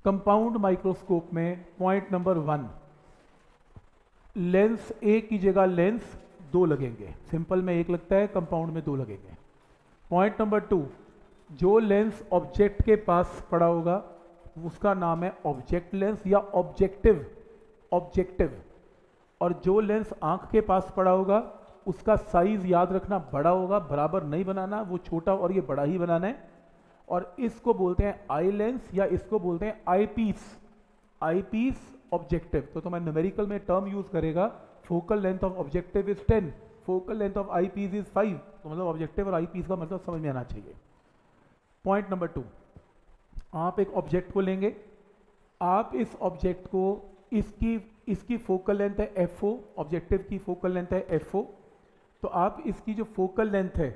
Compound microscope में point number 1, lens A की जगह लेंस 2 लगेंगे। सिंपल में 1 लगता है, कंपाउंड में 2 लगेंगे। पॉइंट नंबर 2, जो लेंस ऑब्जेक्ट के पास पड़ा होगा उसका नाम है ऑब्जेक्ट लेंस या ऑब्जेक्टिव। और जो लेंस आंख के पास पड़ा होगा उसका साइज याद रखना बड़ा होगा, बराबर नहीं बनाना, वो छोटा और ये बड़ा ही बनाना है। और इसको बोलते हैं आई लेंस या इसको बोलते हैं आई पीस ऑब्जेक्टिव। तो मैं न्यूमेरिकल में टर्म यूज करेगा, focal length of objective is 10, focal length of I piece is 5। तो मतलब ऑब्जेक्टिव और आई पीस का मतलब समझ में आना चाहिए। पॉइंट नंबर 2, आप एक ऑब्जेक्ट को लेंगे, आप इस ऑब्जेक्ट को इसकी फोकल लेंथ है FO, ऑब्जेक्टिव की फोकल लेंथ है FO। तो आप इसकी जो फोकल लेंथ है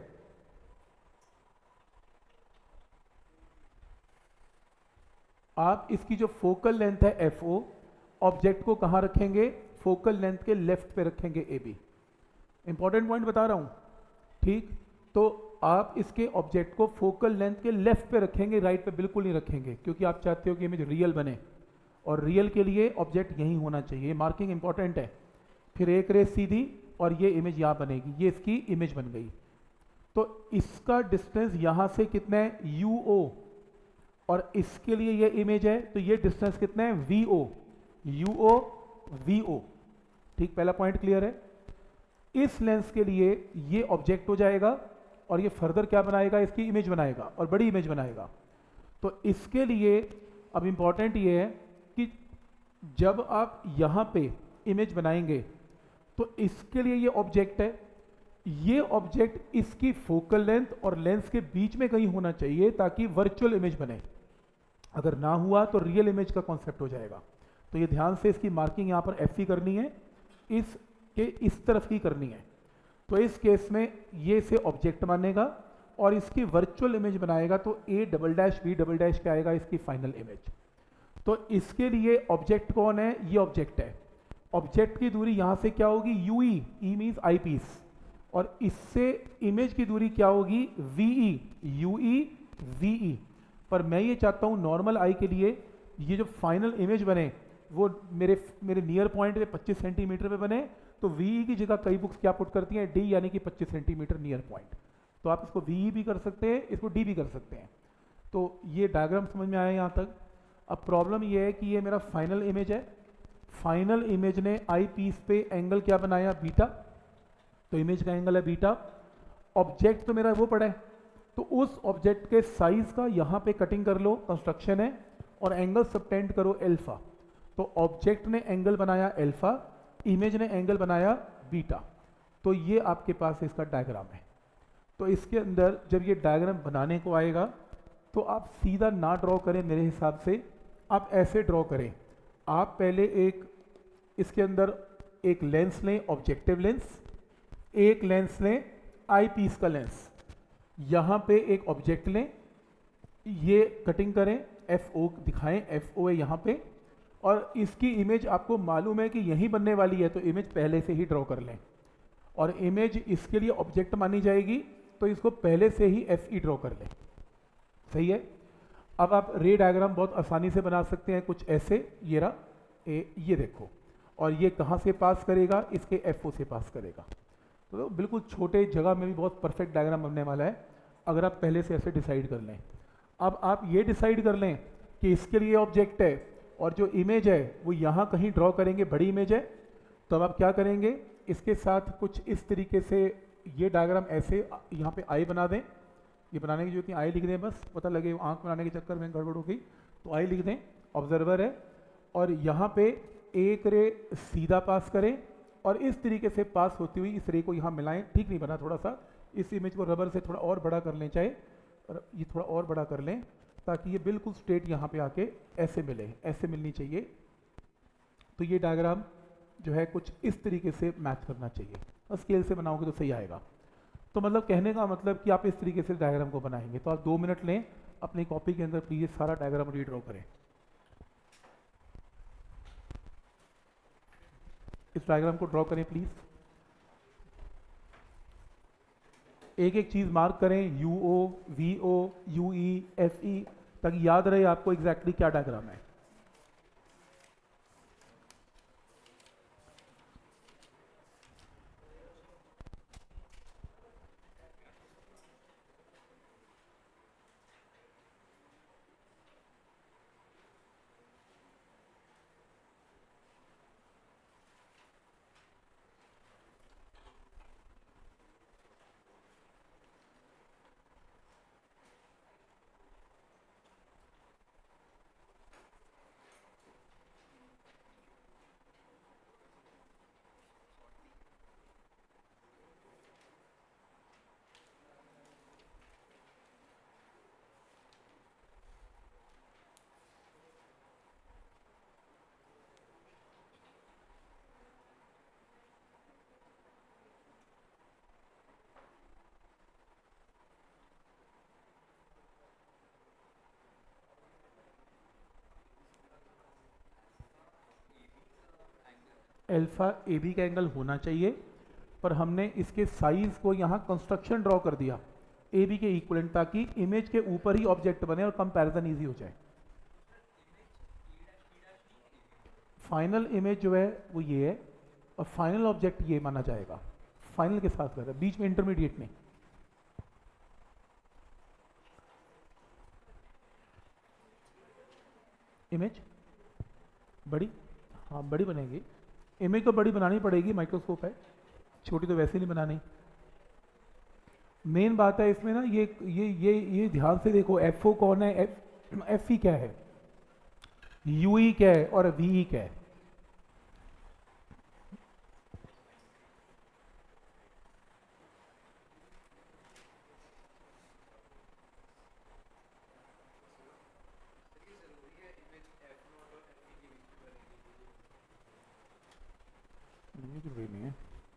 FO, ऑब्जेक्ट को कहां रखेंगे? फोकल लेंथ के लेफ्ट पे रखेंगे AB। इंपॉर्टेंट पॉइंट बता रहा हूं, ठीक? तो आप इसके ऑब्जेक्ट को फोकल लेंथ के लेफ्ट पे रखेंगे, राइट पे बिल्कुल नहीं रखेंगे, क्योंकि आप चाहते हो कि इमेज रियल बने और रियल के लिए ऑब्जेक्ट यही होना चाहिए। मार्किंग इंपॉर्टेंट है। फिर एक रेस सीधी और ये इमेज यहां बनेगी, ये इसकी इमेज बन गई। तो इसका डिस्टेंस यहां से कितना है? UO। और इसके लिए ये इमेज है तो ये डिस्टेंस कितना है? VO। UO VO। ठीक, पहला पॉइंट क्लियर है। इस लेंस के लिए ये ऑब्जेक्ट हो जाएगा और ये फर्दर क्या बनाएगा? इसकी इमेज बनाएगा और बड़ी इमेज बनाएगा। तो इसके लिए अब इंपॉर्टेंट ये है कि जब आप यहां पे इमेज बनाएंगे तो इसके लिए ये ऑब्जेक्ट है, ये ऑब्जेक्ट इसकी फोकल लेंथ और लेंस के बीच में कहीं होना चाहिए ताकि वर्चुअल इमेज बने। अगर ना हुआ तो रियल इमेज का कॉन्सेप्ट हो जाएगा। तो ये ध्यान से इसकी मार्किंग यहां पर FC करनी है, इस तरफ की करनी है। तो इस केस में ये इसे ऑब्जेक्ट मानेगा और इसकी वर्चुअल इमेज बनाएगा। तो A'-B' क्या आएगा? इसकी फाइनल इमेज। तो इसके लिए ऑब्जेक्ट कौन है? ये ऑब्जेक्ट है। ऑब्जेक्ट की दूरी यहां से क्या होगी? UE, E means eyepiece. और इससे इमेज की दूरी क्या होगी? VE, UE VE। पर मैं ये चाहता हूं नॉर्मल आई के लिए ये जो फाइनल इमेज बने वो मेरे नियर पॉइंट पे 25 सेंटीमीटर पे बने। तो VE की जगह कई बुक्स क्या पुट करती हैं? D, यानी कि 25 सेंटीमीटर नियर पॉइंट। तो आप इसको VE भी कर सकते हैं, इसको D भी कर सकते हैं। तो ये डायग्राम समझ में आया यहां तक। अब प्रॉब्लम ये है कि ये मेरा फाइनल इमेज है। फाइनल इमेज ने आई पीस पे एंगल क्या बनाया? बीटा। तो इमेज का एंगल है बीटा। ऑब्जेक्ट तो मेरा वो पड़ा है, तो उस ऑब्जेक्ट के साइज का यहां पे कटिंग कर लो, कंस्ट्रक्शन है, और एंगल सबटेंड करो अल्फा। तो ऑब्जेक्ट ने एंगल बनाया अल्फा, इमेज ने एंगल बनाया बीटा। तो ये आपके पास इसका डायग्राम है। तो इसके अंदर जब ये डायग्राम बनाने को आएगा तो आप सीधा ना ड्रॉ करें, मेरे हिसाब से आप ऐसे ड्रॉ करें। आप पहले इसके अंदर एक लेंस लें, ऑब्जेक्टिव लेंस, एक लेंस लें आई पीस का लेंस, यहां पे एक ऑब्जेक्ट लें, ये कटिंग करें, FO दिखाएं, FO है यहां पे, और इसकी इमेज आपको मालूम है कि यही बनने वाली है तो इमेज पहले से ही ड्रॉ कर लें। और इमेज इसके लिए ऑब्जेक्ट मानी जाएगी तो इसको पहले से ही FE ड्रॉ कर लें। सही है। अब आप रे डायग्राम बहुत आसानी से बना सकते हैं, कुछ ऐसे। ये देखो, और ये कहां से पास करेगा? इसके FO से पास करेगा। तो बिल्कुल छोटे जगह में भी बहुत परफेक्ट डायग्राम बनने वाला है अगर आप पहले से ऐसे डिसाइड कर लें। अब आप ये डिसाइड कर लें कि इसके लिए ऑब्जेक्ट है और जो इमेज है वो यहाँ कहीं ड्रॉ करेंगे, बड़ी इमेज है। तो अब आप क्या करेंगे? इसके साथ कुछ इस तरीके से ये डायग्राम ऐसे यहाँ पे आई बना दें। ये बनाने की जरूरत नहीं, आई लिख दें, बस पता लगे आंख बनाने के चक्कर में गड़बड़ हो गई तो आई लिख दें। ऑब्जर्वर है और यहाँ पे एक रे सीधा पास करें और इस तरीके से पास होती हुई इस रे को यहाँ मिलाएं। ठीक नहीं बना, थोड़ा सा इस इमेज को रबर से थोड़ा और बड़ा कर लें, चाहे ये थोड़ा और बड़ा कर लें ताकि ये बिल्कुल स्ट्रेट यहाँ पे आके ऐसे मिले, ऐसे मिलनी चाहिए। तो ये डायग्राम जो है कुछ इस तरीके से मैच करना चाहिए, और स्केल से बनाओगे तो सही आएगा। तो मतलब कहने का मतलब कि आप इस तरीके से डायग्राम को बनाएंगे। तो आप 2 मिनट लें, अपनी कॉपी के अंदर प्लीज सारा डायग्राम रीड्रॉ करें। इस डायग्राम को ड्रॉ करें प्लीज। एक एक चीज मार्क करें, UO, VO, UE, FE, ताकि याद रहे आपको एग्जैक्टली क्या डायग्राम है। अल्फा ए बी का एंगल होना चाहिए, पर हमने इसके साइज को यहाँ कंस्ट्रक्शन ड्रॉ कर दिया ए बी के इक्वलेंट, ताकि इमेज के ऊपर ही ऑब्जेक्ट बने और कंपैरिजन इजी हो जाए। फाइनल इमेज जो है वो ये है, और फाइनल ऑब्जेक्ट ये माना जाएगा। फाइनल के साथ कर बीच में इंटरमीडिएट नहीं। इमेज बड़ी, हाँ बड़ी बनेगी। इमेज तो बड़ी बनानी पड़ेगी, माइक्रोस्कोप है, छोटी तो वैसे नहीं बनानी। मेन बात है इसमें ना, ये ध्यान से देखो, एफ ओ कौन है, एफ ई क्या है, यू ई क्या है और वी ई क्या है। नहीं है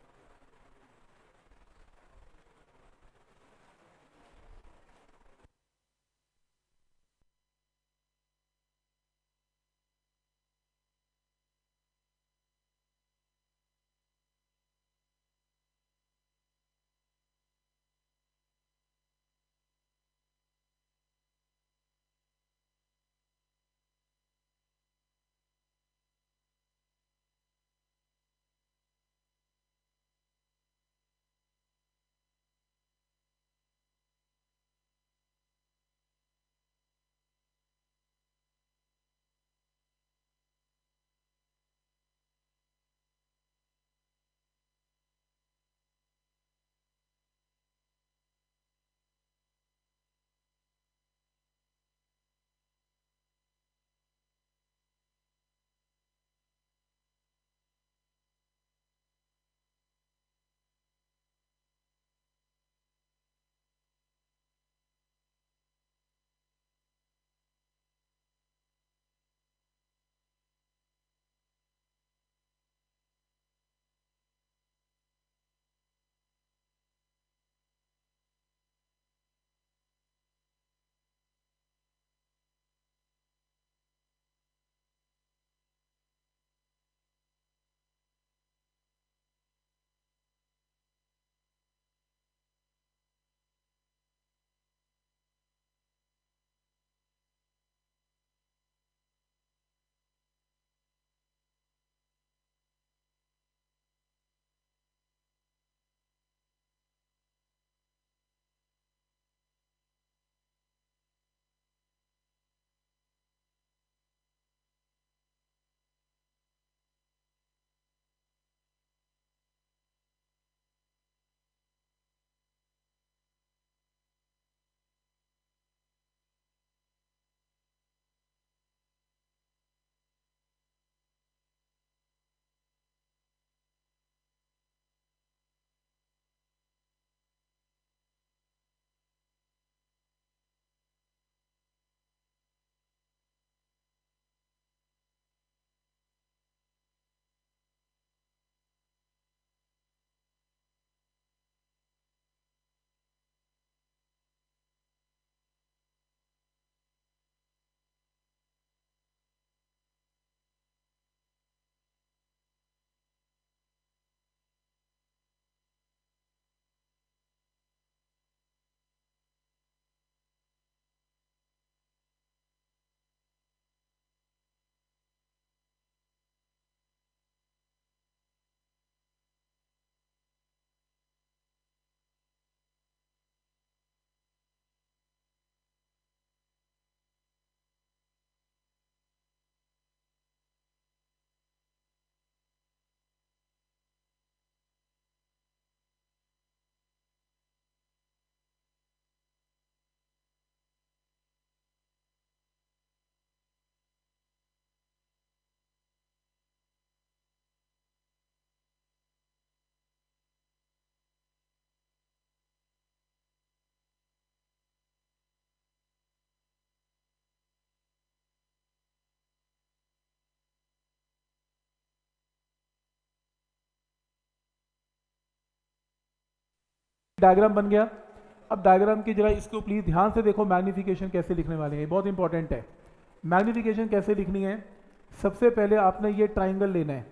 डायग्राम बन गया। अब डायग्राम की जरा इसको प्लीज ध्यान से देखो, मैग्निफिकेशन कैसे लिखने वाले हैं, बहुत इंपॉर्टेंट है। मैग्निफिकेशन कैसे लिखनी है, सबसे पहले आपने ये ट्राइंगल लेना है,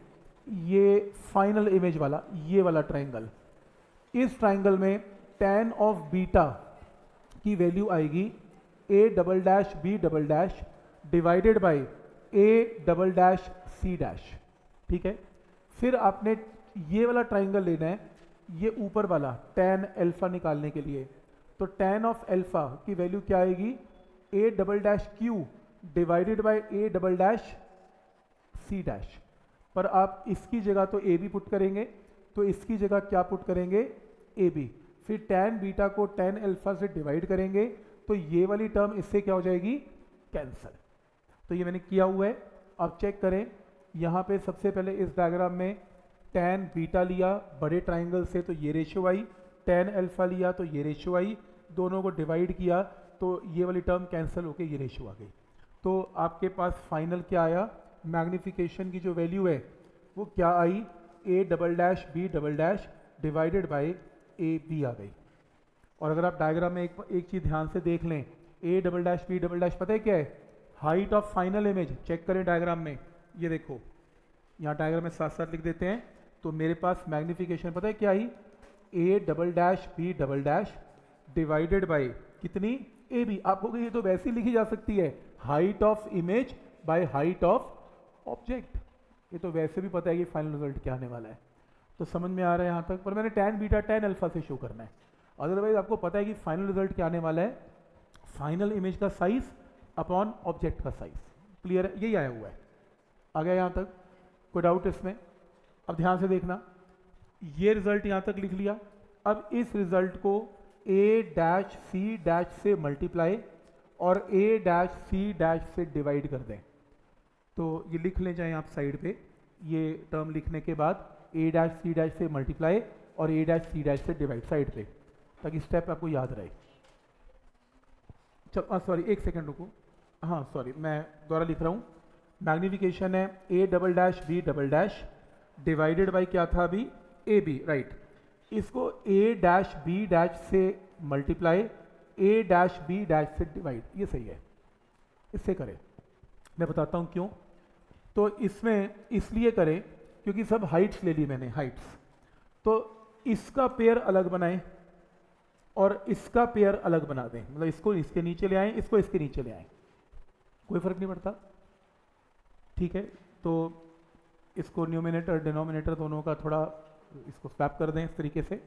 ये फाइनल इमेज वाला, ये वाला ट्राइंगल, इस ट्राइंगल में tan ऑफ बीटा की वैल्यू आएगी a double dash b double dash divided by a double dash c dash. ठीक है, फिर आपने ये वाला ट्राइंगल लेना है, ये ऊपर वाला tan अल्फा निकालने के लिए, तो tan ऑफ अल्फा की वैल्यू क्या आएगी a double dash q divided by a double dash c dash. पर आप इसकी जगह तो ए बी पुट करेंगे, तो इसकी जगह क्या पुट करेंगे ए बी, फिर tan बीटा को tan अल्फा से डिवाइड करेंगे, तो ये वाली टर्म इससे क्या हो जाएगी कैंसल। तो ये मैंने किया हुआ है, अब चेक करें। यहाँ पे सबसे पहले इस डायग्राम में tan बीटा लिया बड़े ट्राइंगल से तो ये रेशियो आई, tan अल्फा लिया तो ये रेशियो आई, दोनों को डिवाइड किया तो ये वाली टर्म कैंसिल होके ये रेशियो आ गई। तो आपके पास फाइनल क्या आया, मैग्निफिकेशन की जो वैल्यू है वो क्या आई, a double dash b double dash divided by a b आ गई। और अगर आप डायग्राम में एक चीज़ ध्यान से देख लें, a double dash b double dash पता है क्या है, height of final image. Check करें डायग्राम में, ये देखो यहाँ डायग्राम में साथ साथ लिख देते हैं, तो मेरे पास मैग्निफिकेशन पता है क्या आई, a double dash b double dash divided by कितनी ए बी। आपको ये तो वैसे ही लिखी जा सकती है, height of image by height of object. ये तो वैसे भी पता है कि फाइनल रिजल्ट क्या आने वाला है, तो समझ में आ रहा है यहाँ तक। पर मैंने tan बीटा tan अल्फा से शो करना है, अदरवाइज आपको पता है कि फाइनल रिजल्ट क्या आने वाला है, फाइनल इमेज का साइज अपॉन ऑब्जेक्ट का साइज। क्लियर है, यही आया हुआ है। आ गया यहाँ तक, कोई डाउट इसमें? अब ध्यान से देखना, ये रिजल्ट यहाँ तक लिख लिया। अब इस रिजल्ट को a डैश c डैश से मल्टीप्लाई और a डैश c डैश से डिवाइड कर दें। तो ये लिख लें चाहे आप साइड पे, ये टर्म लिखने के बाद a डैश c डैश से मल्टीप्लाई और a डैश c डैश से डिवाइड साइड पे, ताकि स्टेप आपको याद रहे। चल सॉरी एक सेकंड रुको, हाँ सॉरी मैं दोबारा लिख रहा हूँ। मैग्निफिकेशन है a double dash b double dash divided by क्या था अभी, ए बी, राइट। इसको a डैश b डैश से multiply a dash b dash से डिवाइड, ये सही है, इससे करें। मैं बताता हूँ क्यों। तो इसमें इसलिए करें क्योंकि सब हाइट्स ले ली मैंने, हाइट्स। तो इसका पेयर अलग बनाएं और इसका पेयर अलग बना दें, मतलब इसको इसके नीचे ले आएं, इसको इसके नीचे ले आएं, कोई फर्क नहीं पड़ता। ठीक है, तो इसको न्यूमिनेटर डिनोमिनेटर दोनों का थोड़ा इसको स्वैप कर दें इस तरीके से।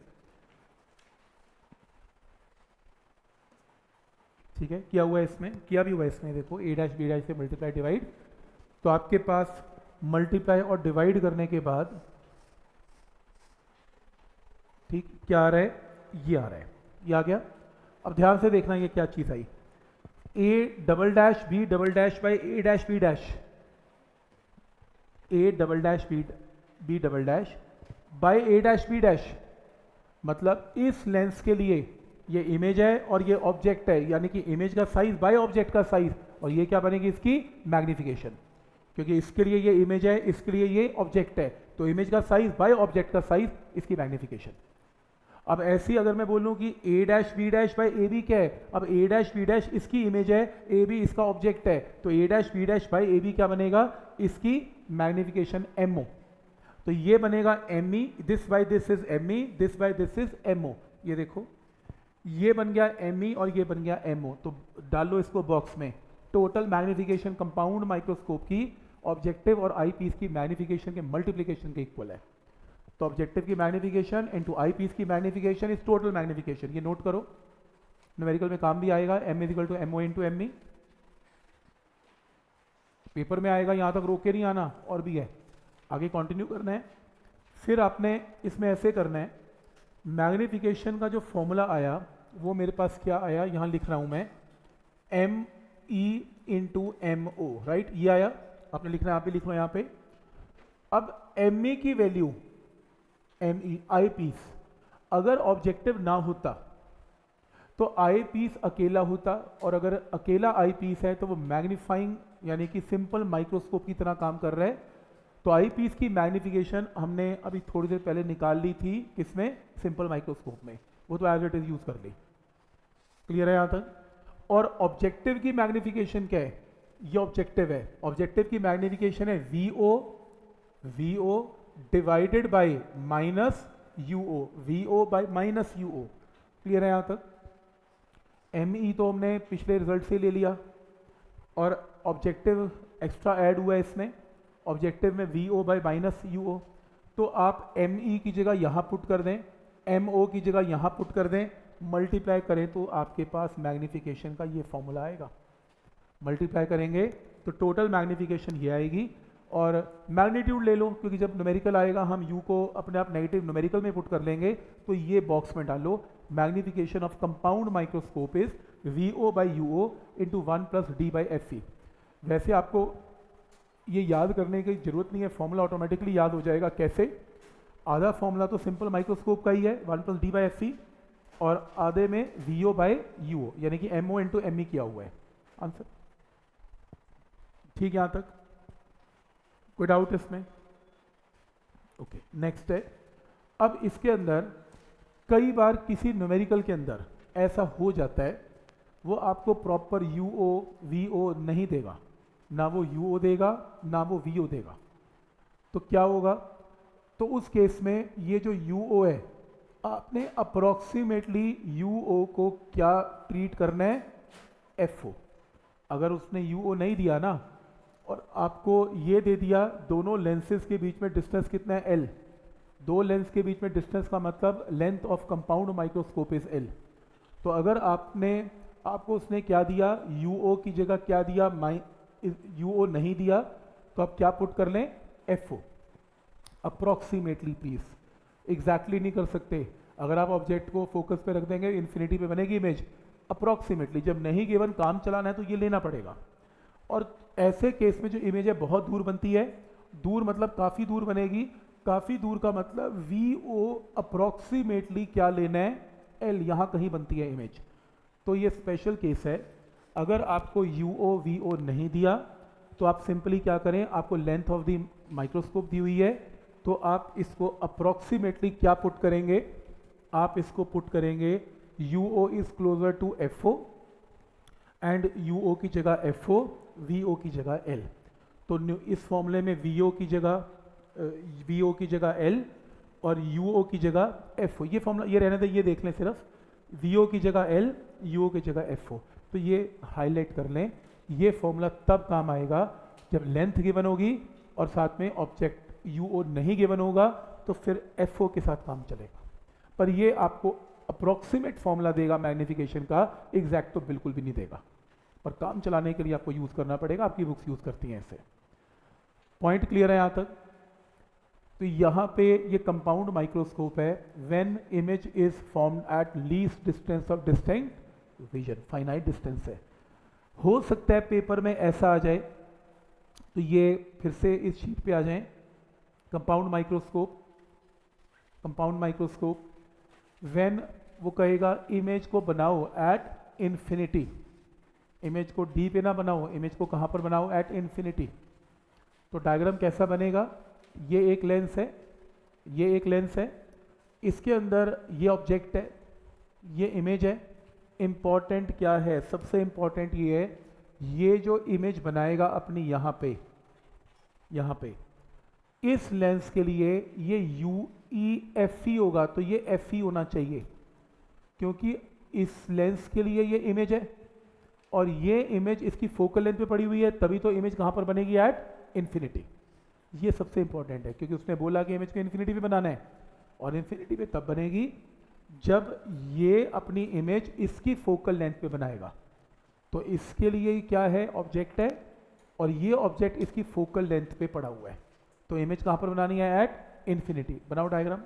ठीक है, किया हुआ है इसमें, किया भी हुआ है इसमें। देखो a डैश b डैश से मल्टीप्लाई डिवाइड, तो आपके पास मल्टीप्लाई और डिवाइड करने के बाद ठीक क्या आ रहा है, ये आ रहा है, ये आ गया। अब ध्यान से देखना ये क्या चीज आई, a double dash b double dash by a dash b dash, a double dash b double dash by a dash b dash. मतलब इस लेंस के लिए ये इमेज है और ये ऑब्जेक्ट है, यानी कि इमेज का साइज बाय ऑब्जेक्ट का साइज, और ये क्या बनेगी इसकी मैग्निफिकेशन, क्योंकि इसके लिए ये इमेज है, इसके लिए ये ऑब्जेक्ट है, तो इमेज का साइज बाय ऑब्जेक्ट का साइज, इसकी मैग्निफिकेशन। अब ऐसी अगर मैं बोलूं कि a dash b dash by A B क्या है, अब a डैश b डैश इसकी इमेज है, a b इसका ऑब्जेक्ट है, तो a dash b dash by A B क्या बनेगा, इसकी मैग्निफिकेशन mo। तो ये बनेगा me, this by this is me, this by this is mo। ये देखो ये बन गया me और ये बन गया mo। तो डाल लो इसको बॉक्स में, टोटल मैग्निफिकेशन कंपाउंड माइक्रोस्कोप की ऑब्जेक्टिव और आई पीस की मैग्निफिकेशन के मल्टीप्लिकेशन के इक्वल है। तो ऑब्जेक्टिव की मैग्निफिकेशन इनटू आई पीस की मैग्निफिकेशन इज टोटल मैग्निफिकेशन। ये नोट करो, न्यूमेरिकल में काम भी आएगा, m is equal to mo into me। Paper में आएगा, यहां तक रोक के नहीं आना, और भी है, आगे कंटिन्यू करना है। फिर आपने इसमें ऐसे करना है, मैग्निफिकेशन का जो फॉर्मूला आया वो मेरे पास क्या आया, यहां लिख रहा हूं मैं, me इंटू mo, राइट। ये आया, आपने लिखना है, आप भी लिख लो यहां पे। अब me की वैल्यू me आई पीस अगर ऑब्जेक्टिव ना होता तो आई पीस अकेला होता, और अगर अकेला आई पीस है तो वो मैग्नीफाइंग यानी कि सिंपल माइक्रोस्कोप की तरह काम कर रहा है। तो आई पीस की मैग्निफिकेशन हमने अभी थोड़ी देर पहले निकाल ली थी, किसमें, सिंपल माइक्रोस्कोप में, वो तो एज इट इज यूज कर ली। क्लियर है यहां तक। और ऑब्जेक्टिव की मैग्निफिकेशन क्या है, ये ऑब्जेक्टिव है, ऑब्जेक्टिव की मैग्निफिकेशन है vo divided by minus U O, V O by minus U O. Clear है यहाँ तक? एमई तो हमने पिछले रिजल्ट से ले लिया और ऑब्जेक्टिव एक्स्ट्रा ऐड हुआ है इसमें, ऑब्जेक्टिव में वीओ बाय माइनस यूओ। तो आप एमई की जगह यहाँ पुट कर दें, एमओ की जगह यहाँ पुट कर दें, मल्टीप्लाई करें तो आपके पास मैग्नीफिकेशन का ये फॉर्मूला आएगा। मल्टीप्लाई करेंगे तो टोटल मैग्नीफिकेशन ये आएगी। और मैग्नीट्यूड ले लो, क्योंकि जब न्यूमेरिकल आएगा हम यू को अपने आप नेगेटिव न्यूमेरिकल में पुट कर लेंगे, तो ये बॉक्स में डालो, magnification of compound microscope is V O by U O into 1 plus D by F E. वैसे आपको ये याद करने की जरूरत नहीं है, फॉर्मूला ऑटोमेटिकली याद हो जाएगा। कैसे? आधा फॉर्मूला तो सिंपल माइक्रोस्कोप का ही है, 1 plus D by F E, और आधे में वीओ बाय यूओ यानी कि एमओ इंटू एम ई किया हुआ है। आंसर ठीक है? यहां तक कोई डाउट इसमें? ओके, नेक्स्ट है। अब इसके अंदर कई बार किसी न्यूमेरिकल के अंदर ऐसा हो जाता है, वो आपको प्रॉपर यूओ वीओ नहीं देगा, ना वो यूओ देगा ना वो वीओ देगा। तो क्या होगा? तो उस केस में ये जो यूओ है, आपने अप्रोक्सीमेटली यूओ को क्या ट्रीट करना है? एफओ। अगर उसने यूओ नहीं दिया ना और आपको ये दे दिया, दोनों लेंसेज के बीच में डिस्टेंस कितना है? एल। दो लेंस के बीच में डिस्टेंस का मतलब length of compound microscope is L. तो अगर आपको उसने क्या दिया? यूओ की जगह क्या दिया? यूओ नहीं दिया, तो आप क्या पुट कर लें? एफओ। अप्रोक्सीमेटली प्लीज, एग्जैक्टली नहीं कर सकते। अगर आप ऑब्जेक्ट को फोकस पे रख देंगे, इन्फिनिटी पे बनेगी इमेज। अप्रोक्सीमेटली, जब नहीं गिवन, काम चलाना है, तो ये लेना पड़ेगा। और ऐसे केस में जो इमेज है बहुत दूर बनती है, दूर मतलब काफ़ी दूर बनेगी, काफ़ी दूर का मतलब वी ओ अप्रोक्सीमेटली क्या लेना है? एल। यहाँ कहीं बनती है इमेज। तो ये स्पेशल केस है। अगर आपको यू ओ वी ओ नहीं दिया तो आप सिंपली क्या करें? आपको लेंथ ऑफ द माइक्रोस्कोप दी हुई है, तो आप इसको अप्रोक्सीमेटली क्या पुट करेंगे? आप इसको पुट करेंगे U O is closer to F O and U O की जगह एफ ओ, वी ओ की जगह एल। तो इस फॉर्मूले में वी ओ की जगह एल और यू ओ की जगह एफ ओ। ये फॉर्मूला ये रहने दे, ये देख लें सिर्फ, वी ओ की जगह एल, यू ओ की जगह एफ ओ। तो ये हाईलाइट कर लें। ये फॉर्मूला तब काम आएगा जब लेंथ गिवन होगी और साथ में ऑब्जेक्ट यू ओ नहीं गिवन होगा, तो फिर एफ ओ के साथ काम चलेगा। पर ये आपको अप्रोक्सीमेट फॉर्मूला देगा मैग्नीफिकेशन का, एग्जैक्ट तो बिल्कुल भी नहीं देगा। पर काम चलाने के लिए आपको यूज करना पड़ेगा, आपकी बुक्स यूज करती हैं ऐसे। पॉइंट क्लियर है यहाँ तक? तो यहाँ पे ये कंपाउंड माइक्रोस्कोप है। When image is formed at least distance of distinct vision, finite distance है। हो सकता है पेपर में ऐसा आ जाए, तो ये फिर से इस शीट पे आ जाएं। कंपाउंड माइक्रोस्कोप व्हेन वो कहेगा इमेज को बनाओ एट इन्फिनिटी, इमेज को डी पे ना बनाओ, इमेज को कहाँ पर बनाओ? At infinity. तो डायग्राम कैसा बनेगा? ये एक लेंस है, ये एक लेंस है, इसके अंदर ये ऑब्जेक्ट है, ये इमेज है। इंपॉर्टेंट क्या है? सबसे इंपॉर्टेंट ये है, ये जो इमेज बनाएगा अपनी यहाँ पे इस लेंस के लिए ये यू ई एफ ई होगा, तो ये एफ ई होना चाहिए, क्योंकि इस लेंस के लिए ये इमेज है और ये इमेज इसकी फोकल लेंथ पे पड़ी हुई है, तभी तो इमेज कहाँ पर बनेगी? At infinity. ये सबसे इंपॉर्टेंट है, क्योंकि उसने बोला कि इमेज को इन्फिनिटी पे बनाना है, और इन्फिनिटी पे तब बनेगी जब ये अपनी इमेज इसकी फोकल लेंथ पे बनाएगा। तो इसके लिए क्या है? ऑब्जेक्ट है, और ये ऑब्जेक्ट इसकी फोकल लेंथ पे पड़ा हुआ है, तो इमेज कहाँ पर बनानी है? At infinity. बनाओ डायग्राम।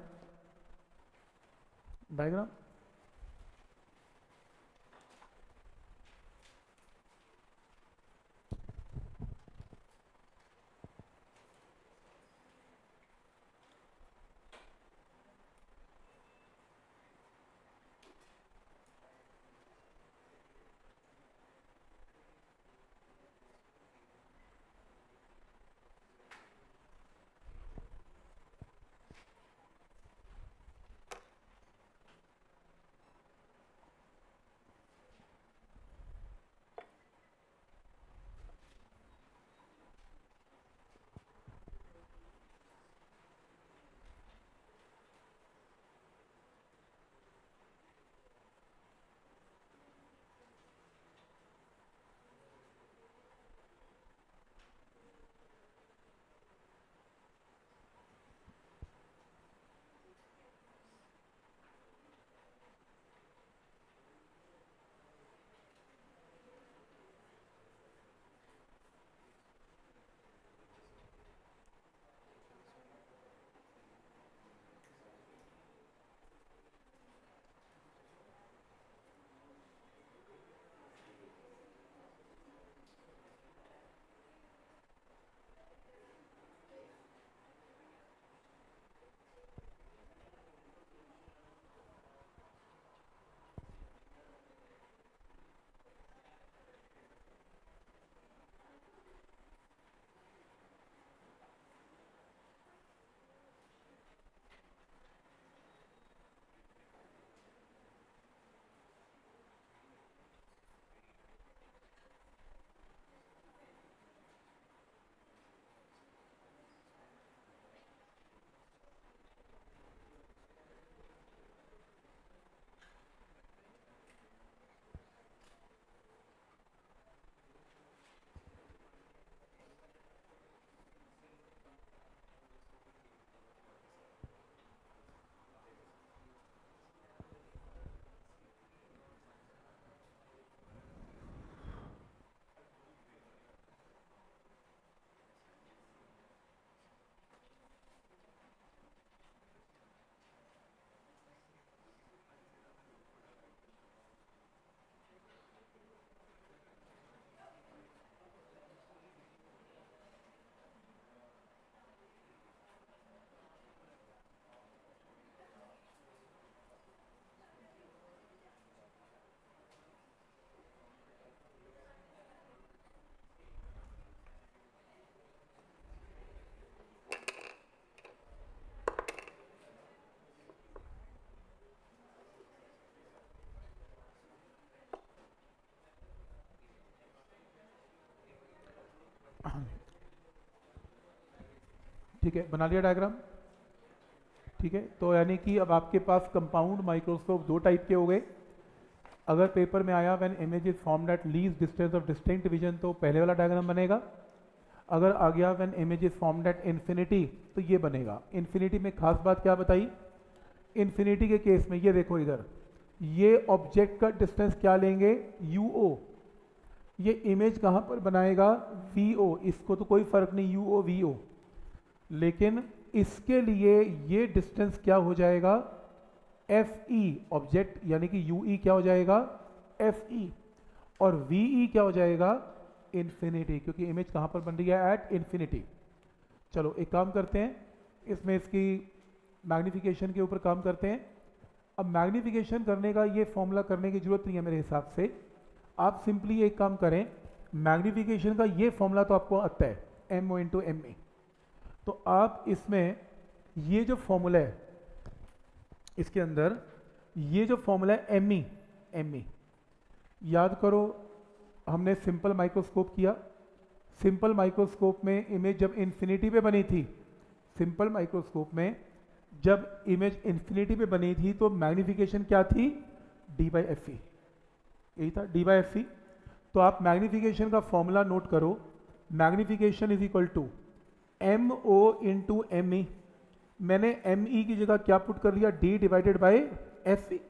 ठीक है, बना लिया डायग्राम। ठीक है, तो यानी कि अब आपके पास कंपाउंड माइक्रोस्कोप दो टाइप के हो गए। अगर पेपर में आया when image is formed at least distance of distinct vision, तो पहले वाला डायग्राम बनेगा। अगर आ गया when image is formed at infinity, तो ये बनेगा। इन्फिनिटी में खास बात क्या बताई, इन्फिनिटी के केस में ये देखो इधर, ये ऑब्जेक्ट का डिस्टेंस क्या लेंगे, यूओ। ये इमेज कहाँ पर बनाएगा, वीओ। इसको तो कोई फर्क नहीं, यूओ वीओ, लेकिन इसके लिए ये डिस्टेंस क्या हो जाएगा, एफ ई। ऑब्जेक्ट यानी कि यू ई क्या हो जाएगा, एफ ई, और वी ई क्या हो जाएगा, इन्फिनिटी, क्योंकि इमेज कहाँ पर बन रही है, एट इन्फिनिटी। चलो एक काम करते हैं, इसमें इसकी मैग्निफिकेशन के ऊपर काम करते हैं। अब मैग्निफिकेशन करने का ये फॉर्मूला करने की जरूरत नहीं है मेरे हिसाब से। आप सिंपली एक काम करें, मैग्निफिकेशन का ये फॉर्मूला तो आपको आता है, M O into M E. तो आप इसमें ये जो फॉर्मूला है, इसके अंदर ये जो फॉर्मूला है एम ई, याद करो हमने सिंपल माइक्रोस्कोप किया। सिंपल माइक्रोस्कोप में इमेज जब इन्फिनिटी पे बनी थी, सिंपल माइक्रोस्कोप में जब इमेज इन्फिनिटी पे बनी थी, तो मैग्निफिकेशन क्या थी, डी बाई एफ ई, यही था, डी बाई एफ ई। तो आप मैग्निफिकेशन का फॉर्मूला नोट करो, magnification is equal to M O into M E. मैंने एम ई की जगह क्या पुट कर दिया, D divided by F E,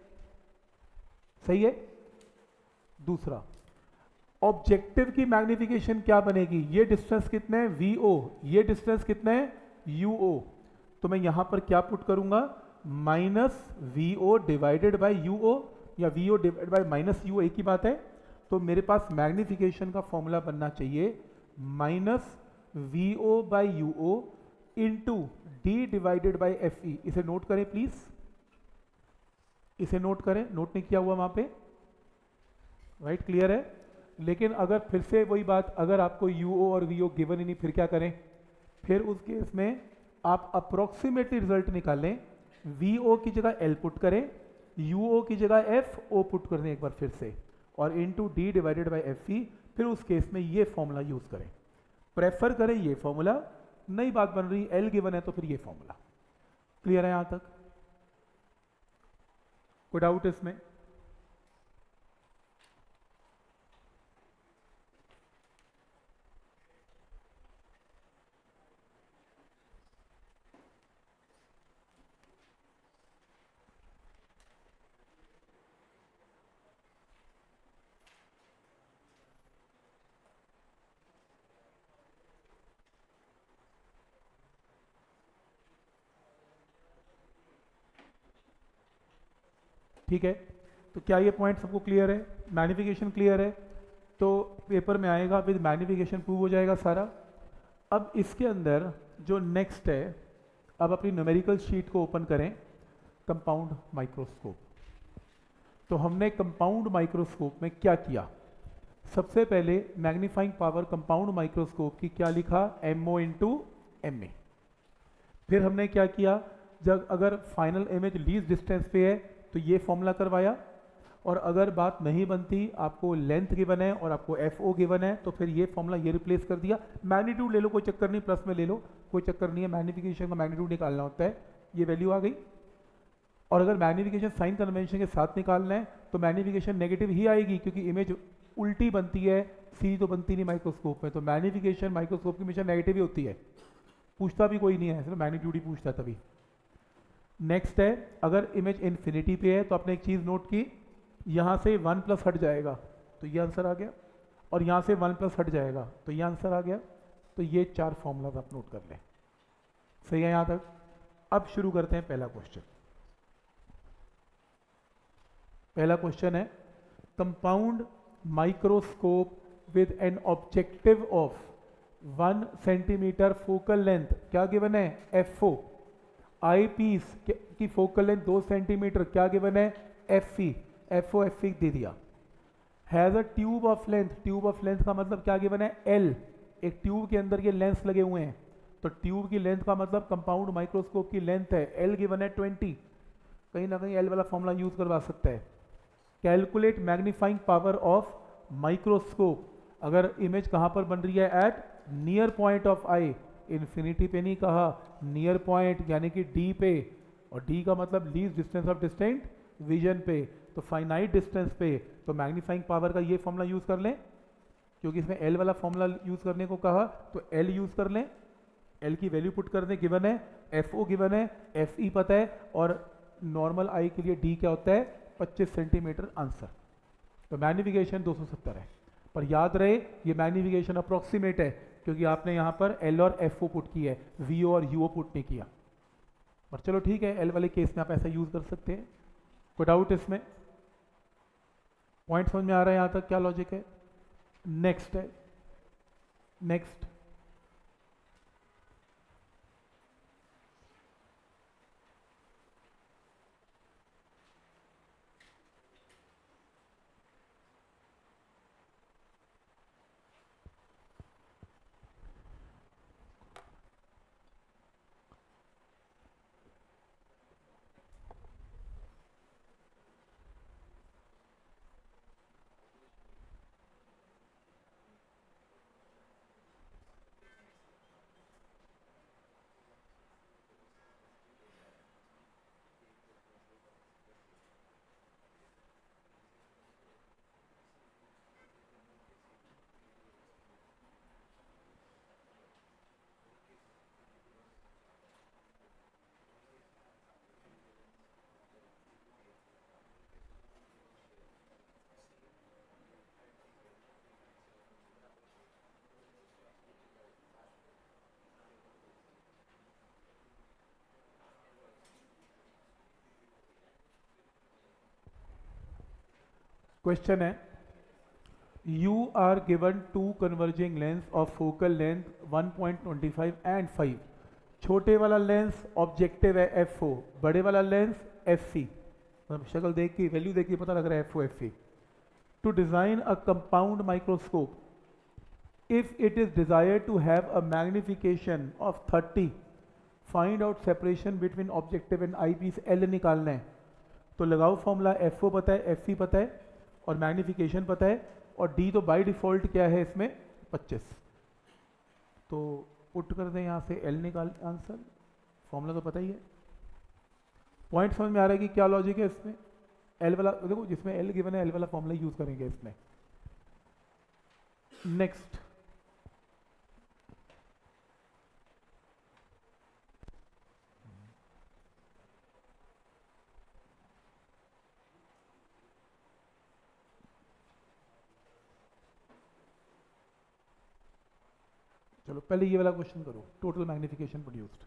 सही है। दूसरा, ऑब्जेक्टिव की मैग्निफिकेशन क्या बनेगी, ये डिस्टेंस कितने है, वी ओ, ये डिस्टेंस कितने है, यू ओ। तो मैं यहां पर क्या पुट करूंगा, minus V O divided by U O, या V O divided by minus U, एक ही बात है। तो मेरे पास मैग्निफिकेशन का फॉर्मूला बनना चाहिए minus V O by U O into D divided by F E. इसे नोट करें प्लीज, इसे नोट करें, नोट नहीं किया हुआ वहां पे, राइट, क्लियर है। लेकिन अगर फिर से वही बात, अगर आपको यू ओ और वी ओ गिवन ही नहीं, फिर क्या करें, फिर उस केस में आप अप्रोक्सीमेटली रिजल्ट निकालें, वी ओ की जगह एल पुट करें, यू ओ की जगह एफ ओ पुट कर दें एक बार फिर से, और into D divided by F E. फिर उस केस में ये फॉर्मूला यूज करें, प्रेफर करें ये फॉर्मूला। नई बात बन रही, एल गिवन है तो फिर ये फॉर्मूला। क्लियर है यहां तक, कोई डाउट इसमें? ठीक है, तो क्या ये पॉइंट सबको क्लियर है, मैग्निफिकेशन क्लियर है? तो पेपर में आएगा विद मैग्निफिकेशन प्रूव हो जाएगा सारा। अब इसके अंदर जो नेक्स्ट है, अब अपनी न्यूमेरिकल शीट को ओपन करें, कंपाउंड माइक्रोस्कोप। तो हमने कंपाउंड माइक्रोस्कोप में क्या किया, सबसे पहले मैग्नीफाइंग पावर कंपाउंड माइक्रोस्कोप की क्या लिखा, M O into M A. फिर हमने क्या किया, जब अगर फाइनल इमेज लीस्ट डिस्टेंस पे है तो ये फॉर्मूला करवाया, और अगर बात नहीं बनती, आपको लेंथ गिवन है और आपको एफ ओ गिवन है, तो फिर ये फॉर्मूला ये रिप्लेस कर दिया। मैग्नीट्यूड ले लो, कोई चक्कर नहीं, प्लस में ले लो, कोई चक्कर नहीं है, मैग्निफिकेशन का मैग्नीट्यूड निकालना होता है, ये वैल्यू आ गई। और अगर मैग्निफिकेशन साइन कन्वेंशन के साथ निकालना है तो मैग्निफिकेशन नेगेटिव ही आएगी, क्योंकि इमेज उल्टी बनती है, सीधी तो बनती नहीं माइक्रोस्कोप में, तो मैग्निफिकेशन माइक्रोस्कोप की हमेशा नेगेटिव ही होती है, पूछता भी कोई नहीं है, सिर्फ मैग्नीट्यूड ही पूछता है तभी। नेक्स्ट है, अगर इमेज इन्फिनिटी पे है तो आपने एक चीज़ नोट की, यहाँ से 1 प्लस हट जाएगा तो ये आंसर आ गया, और यहाँ से 1 प्लस हट जाएगा तो ये आंसर आ गया। तो ये 4 फॉर्मूलाज आप नोट कर लें, सही है यहाँ तक। अब शुरू करते हैं पहला क्वेश्चन। पहला क्वेश्चन है, compound microscope with an objective of 1 centimetre focal length, क्या गिवन है, एफ ओ। आई पीस की फोकल लेंथ 2 सेंटीमीटर, क्या गिवन है, F E, F O F E दे दिया। Has a tube of length, tube of length का मतलब क्या गिवन है, एल। एक ट्यूब के अंदर ये लेंस लगे हुए हैं, तो ट्यूब की लेंथ का मतलब कंपाउंड माइक्रोस्कोप की लेंथ है, एल गिवन है 20। कहीं ना कहीं एल वाला फॉर्मूला यूज करवा सकता है। Calculate magnifying power of microscope, अगर इमेज कहां पर बन रही है, at near point of eye, infinity पे नहीं कहा, नियर पॉइंट यानी कि डी पे, और डी का मतलब least distance of distant vision पे, तो फाइनाइट डिस्टेंस पे, तो मैग्नीफाइंग पावर का ये फॉर्मूला यूज कर लें, क्योंकि इसमें एल वाला फॉर्मूला यूज करने को कहा तो एल यूज कर लें, एल की वैल्यू पुट कर दें, गिवन है एफ ओ गिवन है, एफ ई पता है, और नॉर्मल आई के लिए डी क्या होता है 25 सेंटीमीटर आंसर। तो मैग्निफिकेशन 270 है, पर याद रहे ये मैग्निफिकेशन अप्रोक्सीमेट है, क्योंकि आपने यहाँ पर एल और एफ ओ पुट किया है, वी ओ और यू ओ पुट नहीं किया। पर चलो ठीक है, एल वाले केस में आप ऐसा यूज कर सकते हैं। कोई डाउट इसमें? पॉइंट समझ में आ रहा है यहाँ तक क्या लॉजिक है? नेक्स्ट है, नेक्स्ट क्वेश्चन है, you are given two converging lens of focal length 1.25 and 5। छोटे वाला लेंस ऑब्जेक्टिव है एफ ओ, बड़े वाला लेंस एफ सी, शक्ल देख के वैल्यू देख के पता लग रहा है F O F C. To design a compound microscope if it is desire to have a magnification of 30, find out separation between objective and eye piece. L निकालना है तो लगाओ फॉर्मूला, एफ ओ पता है, एफ सी पता है, और magnification पता है, और डी तो बाय डिफॉल्ट क्या है इसमें 25, तो पुट कर दें यहाँ से एल निकाल आंसर, फॉर्मूला तो पता ही है। पॉइंट समझ में आ रहा है कि क्या लॉजिक है इसमें? एल वाला देखो, जिसमें एल गिवन है एल वाला फॉर्मूला यूज करेंगे इसमें। नेक्स्ट चलो पहले ये वाला क्वेश्चन करो, total magnification produced.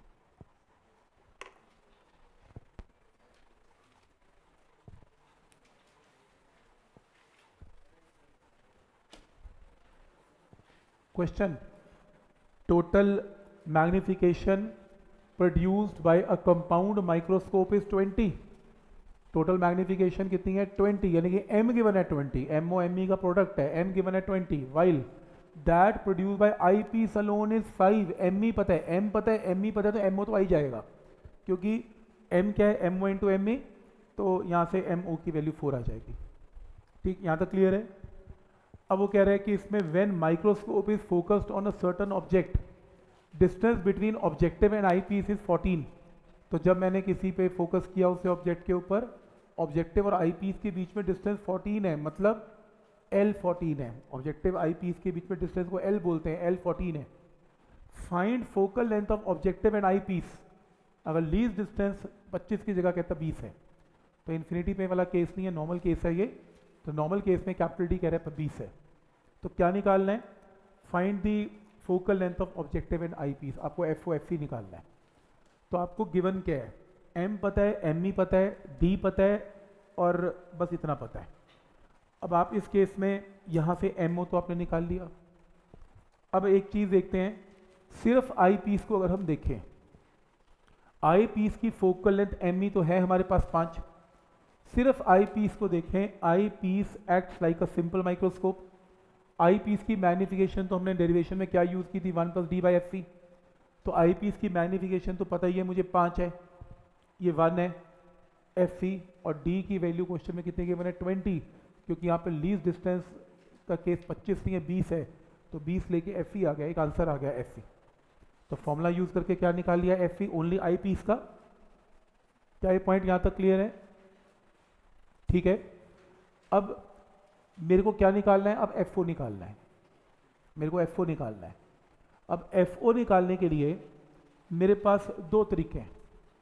Question, total magnification produced by a compound microscope is 20। Total magnification कितनी है 20, यानी कि m गिवन है 20, MOME का प्रोडक्ट है, m गिवन है 20, while that produce by eye piece alone is 5। ME पता है, m पता है, ME पता है, तो MO तो आ ही जाएगा, क्योंकि m क्या है MO इंटू ME, तो यहाँ से MO की वैल्यू 4 आ जाएगी। ठीक, यहाँ तक क्लियर है? अब वो कह रहा है कि इसमें when microscope is focused on a certain object, distance between objective and eye piece is 14। तो जब मैंने किसी पे फोकस किया उसे ऑब्जेक्ट के ऊपर, ऑब्जेक्टिव और आई पीस के बीच में डिस्टेंस 14 है, मतलब L 14 है। ऑब्जेक्टिव आई पीस के बीच में डिस्टेंस को L बोलते हैं, L 14 है। Find focal length of objective and eye piece. अगर लीस्ट डिस्टेंस 25 की जगह कहता 20 है, तो इन्फिनिटी पे वाला केस नहीं है, नॉर्मल केस है ये। तो नॉर्मल केस में कैपिटल डी कह रहा है 20 है, तो क्या निकालना है? Find the focal length of objective and eye piece. आपको एफ ओ एफ ई निकालना है। तो आपको गिवन क्या है? एम पता है, एम ई पता है, डी पता है, और बस इतना पता है। अब आप इस केस में यहाँ से एम ओ तो आपने निकाल लिया। अब एक चीज़ देखते हैं, सिर्फ आई पीस को अगर हम देखें, आई पीस की फोकल लेंथ एम ई तो है हमारे पास 5। सिर्फ आई पीस को देखें, eye piece acts like a simple microscope. Eye piece की मैग्निफिकेशन तो हमने डेरिवेशन में क्या यूज़ की थी, 1 + d बाई एफ सी। तो आई पीस की मैग्निफिकेशन तो पता ही है मुझे 5 है, ये 1 है एफ सी, और डी की वैल्यू क्वेश्चन में कितने गिवन है 20, क्योंकि यहाँ पे लीस्ट डिस्टेंस का केस 25 नहीं है 20 है, तो 20 लेके एफ ई आ गया, एक आंसर आ गया एफ सी। तो फॉर्मूला यूज करके क्या निकाल लिया, F E only eye piece का। क्या ये पॉइंट यहां तक क्लियर है? ठीक है, अब मेरे को क्या निकालना है, अब एफ ओ निकालना है, मेरे को एफ ओ निकालना है। अब एफ ओ निकालने के लिए मेरे पास दो तरीके हैं।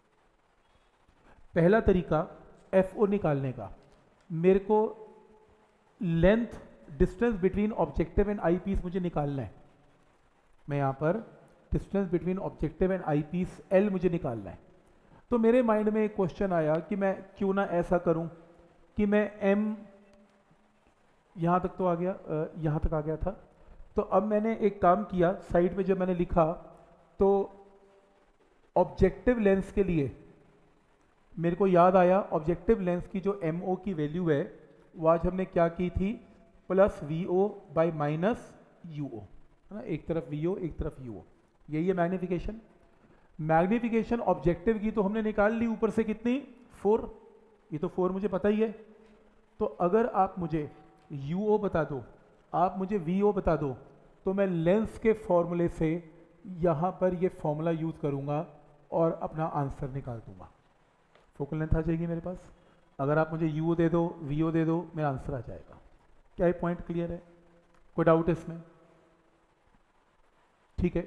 पहला तरीका एफ ओ निकालने का, मेरे को length distance between objective and eye piece मुझे निकालना है। मैं यहां पर distance between objective and eye piece L मुझे निकालना है। तो मेरे माइंड में एक क्वेश्चन आया कि मैं क्यों ना ऐसा करूं कि मैं एम, यहां तक तो आ गया, यहां तक आ गया था। तो अब मैंने एक काम किया, साइड में जब मैंने लिखा तो ऑब्जेक्टिव लेंस के लिए मेरे को याद आया, ऑब्जेक्टिव लेंस की जो एम ओ की वैल्यू है वो आज हमने क्या की थी, plus V O by minus U O, है ना, एक तरफ वी ओ एक तरफ यू ओ, यही है मैग्निफिकेशन। मैग्निफिकेशन ऑब्जेक्टिव की तो हमने निकाल ली, ऊपर से कितनी 4, ये तो 4 मुझे पता ही है। तो अगर आप मुझे यू ओ बता दो, आप मुझे वी ओ बता दो, तो मैं लेंस के फॉर्मूले से यहाँ पर ये फॉर्मूला यूज करूँगा और अपना आंसर निकाल दूंगा, फोकल लेंथ आ जाएगी मेरे पास। अगर आप मुझे यू ओ दे दो, वी ओ दे दो, मेरा आंसर आ जाएगा। क्या ये पॉइंट क्लियर है? कोई डाउट इसमें? ठीक है,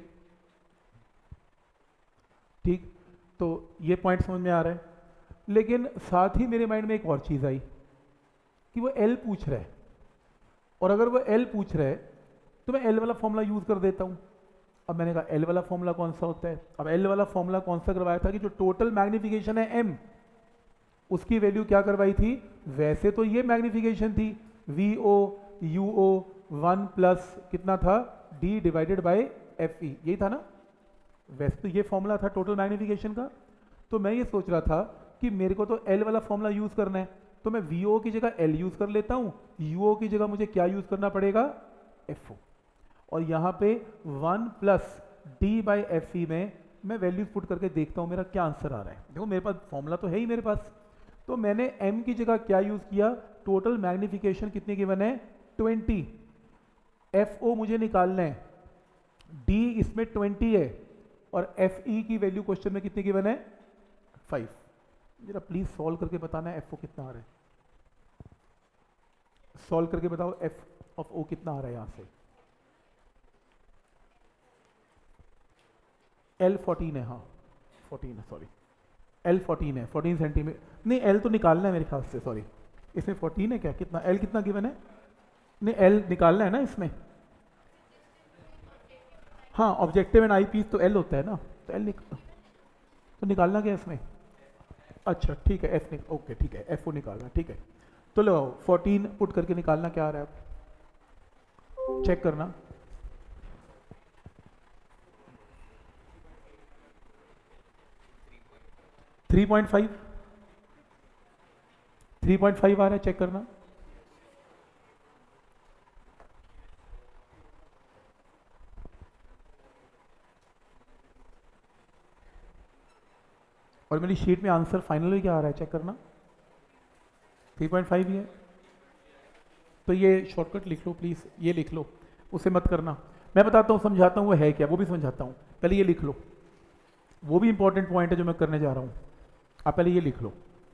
ठीक, तो ये पॉइंट समझ में आ रहा है। लेकिन साथ ही मेरे माइंड में एक और चीज़ आई कि वो एल पूछ रहा है, और अगर वो एल पूछ रहा है तो मैं एल वाला फॉर्मूला यूज कर देता हूं। अब मैंने कहा एल वाला फॉर्मूला कौन सा होता है? अब एल वाला फॉर्मूला कौन सा करवाया था कि जो टोटल मैग्निफिकेशन है एम, उसकी वैल्यू क्या करवाई थी? वैसे तो ये मैग्निफिकेशन थी V O U O 1 plus कितना था, D divided by F E, यही था ना। वैसे तो ये फॉर्मूला था टोटल मैग्निफिकेशन का। तो मैं ये सोच रहा था कि मेरे को तो एल वाला फॉर्मूला यूज करना है, तो मैं वी ओ की जगह एल यूज कर लेता हूं, यू ओ की जगह मुझे क्या यूज करना पड़ेगा, एफ ओ। और यहाँ पे 1 plus D by F E में मैं वैल्यूज पुट करके देखता हूँ मेरा क्या आंसर आ रहा है। देखो मेरे पास फॉर्मूला तो है ही मेरे पास, तो मैंने m की जगह क्या यूज किया, टोटल मैग्निफिकेशन कितनी गिवन है, 20। एफ ओ मुझे निकालना है, d इसमें 20 है, और एफ ई की वैल्यू क्वेश्चन में कितनी गिवन है, 5। जरा प्लीज सॉल्व करके बताना एफ ओ कितना आ रहा है, सॉल्व करके बताओ एफ ऑफ ओ कितना आ रहा है यहां से। एल 14 है, हाँ 14 है, सॉरी एल 14 है, 14 सेंटीमीटर, नहीं एल तो निकालना है मेरे ख्याल से, सॉरी इसमें 14 है क्या, कितना एल कितना गिवन है, नहीं एल निकालना है ना इसमें। हाँ ऑब्जेक्टिव एंड आई पीस तो एल होता है ना, तो एल तो निकालना क्या इसमें, अच्छा ठीक है एफ ओके ठीक है एफ ओ निकालना, ठीक है। तो लो 14 पुट करके निकालना क्या आ रहा है, चेक करना। थ्री पॉइंट फाइव आ रहा है, चेक करना। और मेरी शीट में आंसर फाइनली क्या आ रहा है, चेक करना, 3.5 ही है। तो ये शॉर्टकट लिख लो प्लीज, ये लिख लो, उसे मत करना, मैं बताता हूँ समझाता हूँ वो है क्या, वो भी समझाता हूँ। पहले ये लिख लो, वो भी इंपॉर्टेंट पॉइंट है जो मैं करने जा रहा हूँ, आप पहले ये लिख लो।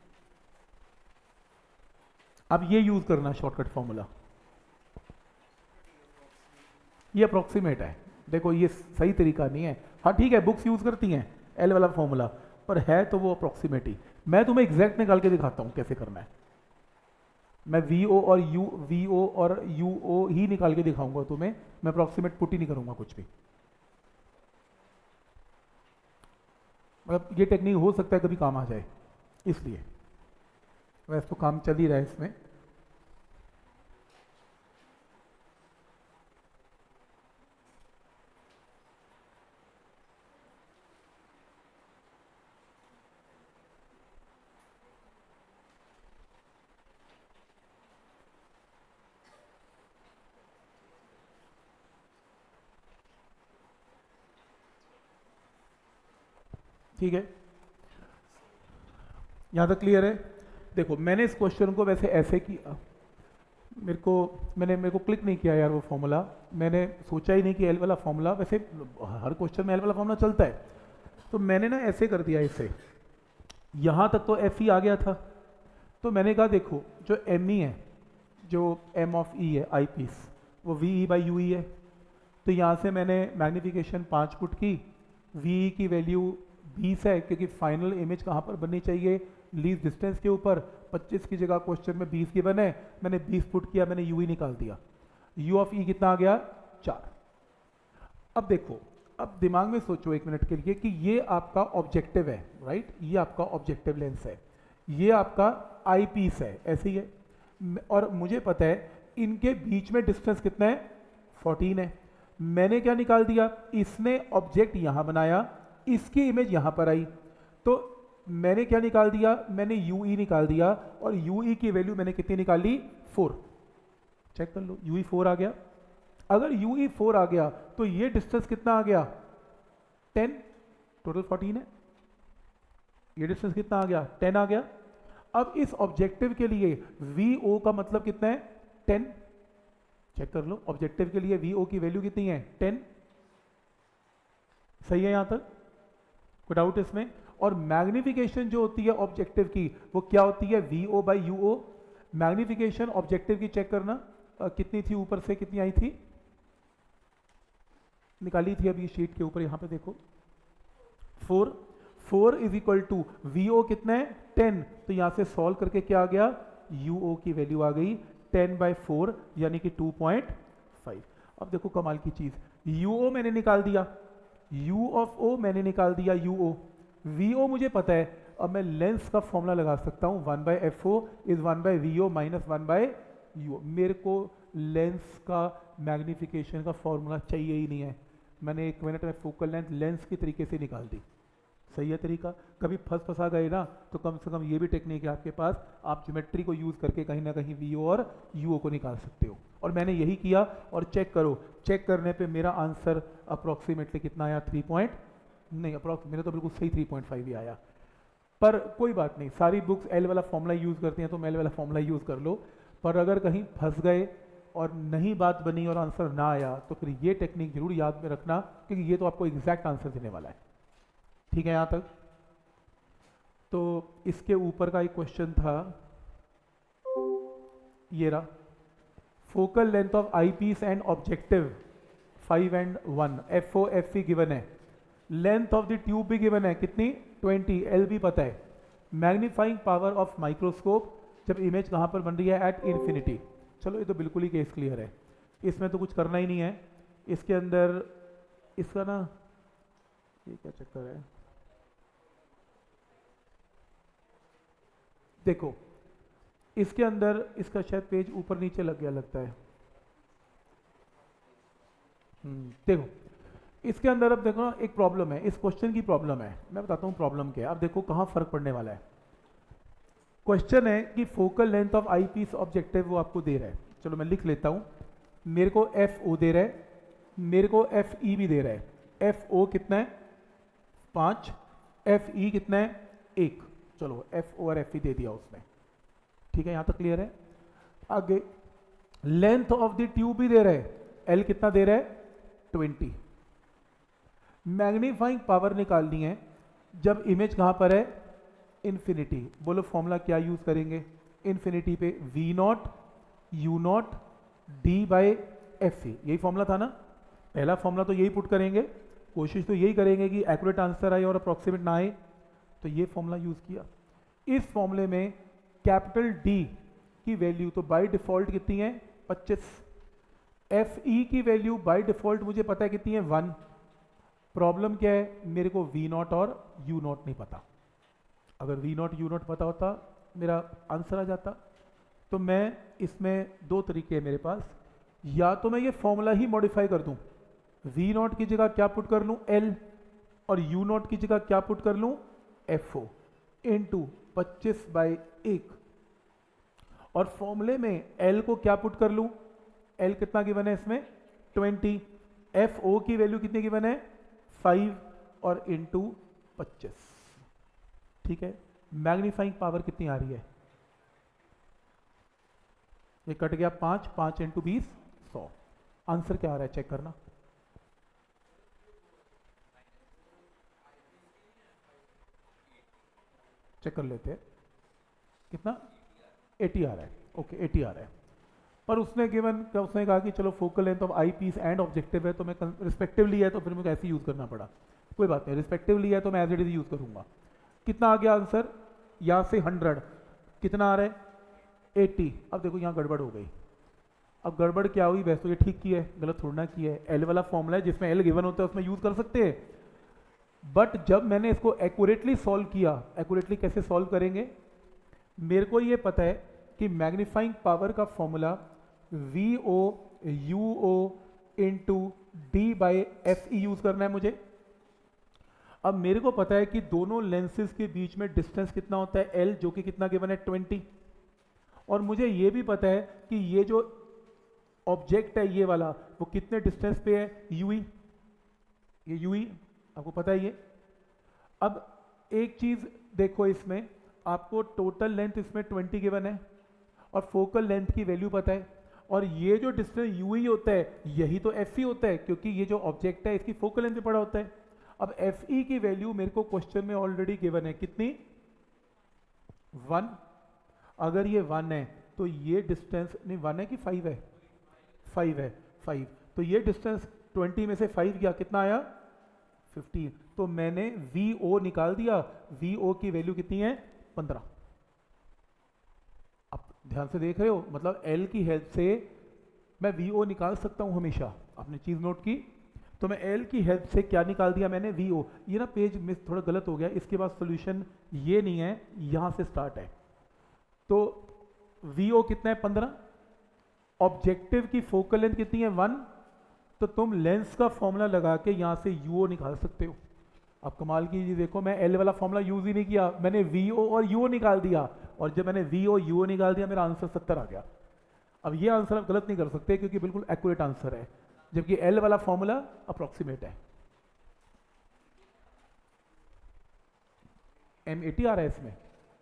अब ये यूज करना शॉर्टकट फॉर्मूला, ये अप्रोक्सीमेट है, देखो ये सही तरीका नहीं है। हाँ ठीक है बुक्स यूज करती हैं एल वाला फॉर्मूला, पर है तो वो अप्रोक्सीमेट ही। मैं तुम्हें एग्जैक्ट निकाल के दिखाता हूँ कैसे करना है। मैं वी ओ और यू ओ ही निकाल के दिखाऊंगा तुम्हें, मैं अप्रोक्सीमेट पुट ही नहीं करूंगा कुछ भी। मतलब ये टेक्निक हो सकता है कभी काम आ जाए, इसलिए वैसे तो काम चल ही रहा है इसमें। ठीक है यहां तक क्लियर है। देखो मैंने इस क्वेश्चन को वैसे ऐसे किया, मेरे को क्लिक नहीं किया यार वो फॉर्मूला। मैंने सोचा ही नहीं कि एल वाला फॉर्मूला, वैसे हर क्वेश्चन में एल वाला फॉर्मूला चलता है, तो मैंने ना ऐसे कर दिया इसे। यहाँ तक तो एफ ई आ गया था, तो मैंने कहा देखो जो एम ई है, जो एम ऑफ ई है आई पीस, वो V E by U E है। तो यहाँ से मैंने मैग्नीफिकेशन 5 पुट की, वी ई की वैल्यू 20 है क्योंकि फाइनल इमेज कहाँ पर बननी चाहिए, लीस्ट डिस्टेंस के ऊपर। 25 की जगह क्वेश्चन में 20 की बने, मैंने 20 पुट किया, मैंने यू ई निकाल दिया। यू ऑफ ई कितना आ गया 4। अब देखो, अब दिमाग में सोचो एक मिनट के लिए कि ये आपका ऑब्जेक्टिव है, राइट, ये आपका ऑब्जेक्टिव लेंस है, ये आपका आई पीस है, ऐसे ही है। और मुझे पता है इनके बीच में डिस्टेंस कितना है 14 है। मैंने क्या निकाल दिया, इसने ऑब्जेक्ट यहां बनाया, इसकी इमेज यहां पर आई, तो मैंने क्या निकाल दिया, मैंने यू ई निकाल दिया, और यू ई की वैल्यू मैंने कितनी निकाली 4। चेक कर लो, यू ई 4 आ गया। अगर यू ई 4 आ गया तो ये डिस्टेंस कितना आ गया 10, टोटल 14 है। ये डिस्टेंस कितना आ गया 10 आ गया। अब इस ऑब्जेक्टिव के लिए वी ओ का मतलब कितना है 10। चेक कर लो, ऑब्जेक्टिव के लिए वी ओ की वैल्यू कितनी है 10। सही है यहां तक, कोई डाउट इसमें? और मैग्निफिकेशन जो होती है ऑब्जेक्टिव की वो क्या होती है V O by U O. Magnification objective की चेक करना कितनी थी, ऊपर से कितनी आई थी, निकाली थी अभी शीट के ऊपर, यहां पे देखो 4 is equal to V O कितना है 10। तो यहां से सॉल्व करके क्या आ गया, यू ओ की वैल्यू आ गई 10/4 यानी कि 2.5। अब देखो कमाल की चीज, यू ओ मैंने निकाल दिया, यू ऑफ ओ मैंने निकाल दिया, यू ओ। वी ओ मुझे पता है, अब मैं लेंस का फॉर्मूला लगा सकता हूं 1/FO is 1/VO minus 1/UO। मेरे को लेंस का मैग्निफिकेशन का फॉर्मूला चाहिए ही नहीं है, मैंने 1 मिनट में फोकल लेंथ लेंस की तरीके से निकाल दी। सही है तरीका? कभी फंसा गए ना तो कम से कम ये भी टेक्निक है आपके पास, आप ज्योमेट्री को यूज करके कहीं ना कहीं वी ओ और यू ओ को निकाल सकते हो। और मैंने यही किया, और चेक करो, चेक करने पे मेरा आंसर अप्रोक्सीमेटली कितना आया 3 नहीं अप्रोक्स, मेरा तो बिल्कुल सही 3.5 ही आया। पर कोई बात नहीं, सारी बुक्स एल वाला फॉर्मूला यूज करती हैं तो मैं एल वाला फॉर्मूला यूज कर लो। पर अगर कहीं फंस गए और नहीं बात बनी और आंसर ना आया तो फिर ये टेक्निक जरूर याद में रखना, क्योंकि ये तो आपको एग्जैक्ट आंसर देने वाला है। ठीक है यहां तक? तो इसके ऊपर का एक क्वेश्चन था, ये रहा, focal length of I piece and objective 5 and 1, FO FE given है, लेंथ ऑफ द ट्यूब भी गिवन है कितनी 20, एल भी पता है, मैग्नीफाइंग पावर ऑफ माइक्रोस्कोप जब इमेज कहां पर बन रही है एट इन्फिनिटी। चलो ये तो बिल्कुल ही केस क्लियर है, इसमें तो कुछ करना ही नहीं है। इसके अंदर इसका ना, ये क्या चक्कर है, देखो इसके अंदर इसका शायद पेज ऊपर नीचे लग गया लगता है। देखो इसके अंदर, अब देखो ना एक प्रॉब्लम है, इस क्वेश्चन की प्रॉब्लम है, मैं बताता हूँ प्रॉब्लम क्या है। अब देखो कहाँ फर्क पड़ने वाला है। क्वेश्चन है कि focal length of I piece objective वो आपको दे रहा है, चलो मैं लिख लेता हूँ। मेरे को एफ ओ दे रहा है, मेरे को एफ ई भी दे रहा है। एफ ओ कितना है 5, एफ ई कितना है 1। चलो एफ ओ और एफ ई दे दिया उसने, ठीक है यहां तक क्लियर है। आगे लेंथ ऑफ द ट्यूब भी दे रहा है, एल कितना दे रहा है 20। मैग्नीफाइंग पावर निकालनी है जब इमेज कहां पर है इन्फिनिटी। बोलो फॉर्मूला क्या यूज करेंगे इन्फिनिटी पे, V nought U nought D by F E, यही फॉर्मूला था ना, पहला फॉर्मूला तो यही पुट करेंगे, कोशिश तो यही करेंगे कि एक्यूरेट आंसर आए और अप्रोक्सीमेट ना आए, तो ये फॉर्मूला यूज किया। इस फॉर्मूले में कैपिटल डी की वैल्यू तो बाय डिफॉल्ट कितनी है 25, एफ ई की वैल्यू बाय डिफॉल्ट मुझे पता है कितनी है 1। प्रॉब्लम क्या है, मेरे को वी नॉट और यू नॉट नहीं पता, अगर वी नॉट यू नॉट पता होता मेरा आंसर आ जाता। तो मैं इसमें दो तरीके हैं मेरे पास, या तो मैं ये फॉर्मूला ही मॉडिफाई कर दूं, वी नॉट की जगह क्या पुट कर लूं एल, और यू नॉट की जगह क्या पुट कर लूं एफ ओ इंटू 25/1, और फॉर्मूले में एल को क्या पुट कर लूं, एल कितना गिवन है इसमें 20, एफ ओ की वैल्यू कितनी गिवन है 5 और इंटू 25। ठीक है, मैग्नीफाइंग पावर कितनी आ रही है, ये कट गया 5, 5 इंटू 20 100। आंसर क्या आ रहा है चेक करना। चेक कर लेते हैं कितना 80 आ रहा है। ओके 80 आ रहा है, पर उसने उसने कहा कि चलो focal length of I piece and objective है, तो मैं रिस्पेक्टिवली है तो फिर मुझे ऐसे यूज करना पड़ा। कोई बात नहीं, रिस्पेक्टिवली है तो मैं एज इट इज यूज करूंगा। कितना आ गया आंसर यहाँ से 100, कितना आ रहा है 80। अब देखो यहाँ गड़बड़ हो गई। अब गड़बड़ क्या हुई, वैसे तो ये ठीक की है, गलत थोड़ा ना की है। एल वाला फॉर्मूला है, जिसमें एल गिवन होता है उसमें यूज कर सकते हैं, बट जब मैंने इसको एक्यूरेटली सॉल्व किया, एक्यूरेटली कैसे सॉल्व करेंगे, मेरे को ये पता है कि मैग्नीफाइंग पावर का formula V O U O into D by F E use करना है मुझे। अब मेरे को पता है कि दोनों लेंसेज के बीच में डिस्टेंस कितना होता है एल, जो कि कितना गिवन है 20, और मुझे ये भी पता है कि ये जो ऑब्जेक्ट है ये वाला वो कितने डिस्टेंस पे है यूई, ये यूई आपको पता है ये। अब एक चीज देखो, इसमें आपको टोटल लेंथ इसमें 20 गिवन है और फोकल लेंथ की वैल्यू पता है, और ये जो डिस्टेंस यूई होता है यही तो एफ ई होता है, क्योंकि ये जो ऑब्जेक्ट है इसकी फोकल लेंथ पे पड़ा होता है। अब एफ ई की वैल्यू मेरे को क्वेश्चन में ऑलरेडी गिवन है, कितनी 1। अगर ये 1 है तो ये डिस्टेंस नहीं 1 है कि 5 है, 5 है, 5, तो ये डिस्टेंस 20 में से 5 गया, कितना आया 15। तो मैंने वी ओ निकाल दिया, वी ओ की वैल्यू कितनी है 15। आप ध्यान से देख रहे हो, मतलब एल की हेल्प से मैं वी ओ निकाल सकता हूं हमेशा। आपने चीज नोट की, तो मैं एल की हेल्प से क्या निकाल दिया मैंने वी ओ। ये ना पेज में थोड़ा गलत हो गया, इसके बाद सोल्यूशन ये नहीं है, यहां से स्टार्ट है। तो वी ओ कितना है 15, ऑब्जेक्टिव की फोकल लेंथ कितनी है 1, तो तुम लेंस का फॉर्मूला लगा के यहां से यूओ निकाल सकते हो। अब कमाल कीजिए, देखो मैं एल वाला फॉर्मूला यूज ही नहीं किया, मैंने वीओ और यूओ निकाल दिया, और जब मैंने वीओ यूओ निकाल दिया मेरा आंसर 70 आ गया। अब ये आंसर आप गलत नहीं कर सकते क्योंकि बिल्कुल एक्यूरेट आंसर है, जबकि एल वाला फॉर्मूला अप्रोक्सीमेट है। M80 आ रहा है इसमें,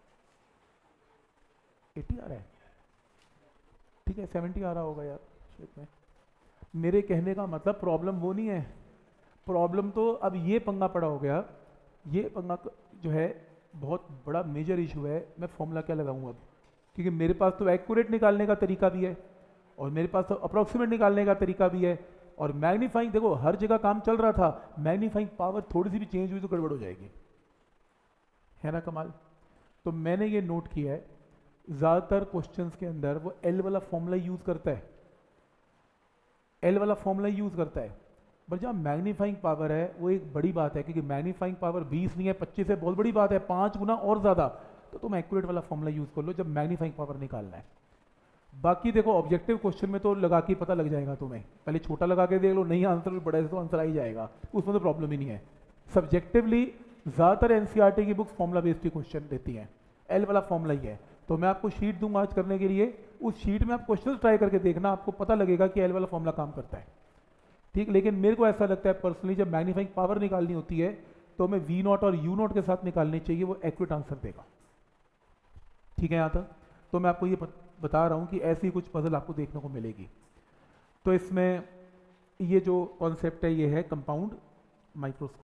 80 आ रहा है, ठीक है 70 आ रहा होगा यार शेप में। मेरे कहने का मतलब प्रॉब्लम वो नहीं है, प्रॉब्लम तो अब ये पंगा पड़ा हो गया, ये पंगा जो है बहुत बड़ा मेजर इशू है। मैं फॉर्मूला क्या लगाऊंगा अब, क्योंकि मेरे पास तो एक्यूरेट निकालने का तरीका भी है और मेरे पास तो अप्रोक्सीमेट निकालने का तरीका भी है, और मैग्नीफाइंग देखो हर जगह काम चल रहा था, मैग्नीफाइंग पावर थोड़ी सी भी चेंज हुई तो गड़बड़ हो जाएगी, है ना कमाल। तो मैंने ये नोट किया है ज़्यादातर क्वेश्चंस के अंदर वो एल वाला फॉर्मूला यूज़ करता है, एल वाला फॉर्मूला यूज़ करता है। पर जहाँ मैग्नीफाइंग पावर है वो एक बड़ी बात है, क्योंकि मैग्नीफाइंग पावर 20 नहीं है 25 है, बहुत बड़ी बात है, 5 गुना और ज़्यादा। तो तुम एक्यूरेट वाला फॉर्मूला यूज़ कर लो जब मैग्नीफाइंग पावर निकालना है। बाकी देखो ऑब्जेक्टिव क्वेश्चन में तो लगा के पता लग जाएगा तुम्हें, पहले छोटा लगा के देख लो, नहीं आंसर भी बड़ा है तो आंसर आ ही जाएगा, उसमें तो प्रॉब्लम ही नहीं है। सब्जेक्टिवली ज़्यादातर एनसीईआरटी की बुक्स फॉर्मूला बेस्ड क्वेश्चन देती हैं, एल वाला फॉर्मूला ही है। तो मैं आपको शीट दूंगा आज करने के लिए, उस शीट में आप क्वेश्चन ट्राई करके देखना, आपको पता लगेगा कि एल वाला फॉर्मूला काम करता है, ठीक। लेकिन मेरे को ऐसा लगता है पर्सनली जब मैग्नीफाइंग पावर निकालनी होती है तो हमें वी नॉट और यू नॉट के साथ निकालनी चाहिए, वो एक्यूरेट आंसर देगा, ठीक है यहाँ तक। तो मैं आपको ये बता रहा हूँ कि ऐसी कुछ पजल आपको देखने को मिलेगी। तो इसमें ये जो कॉन्सेप्ट है ये है कंपाउंड माइक्रोस्कोप।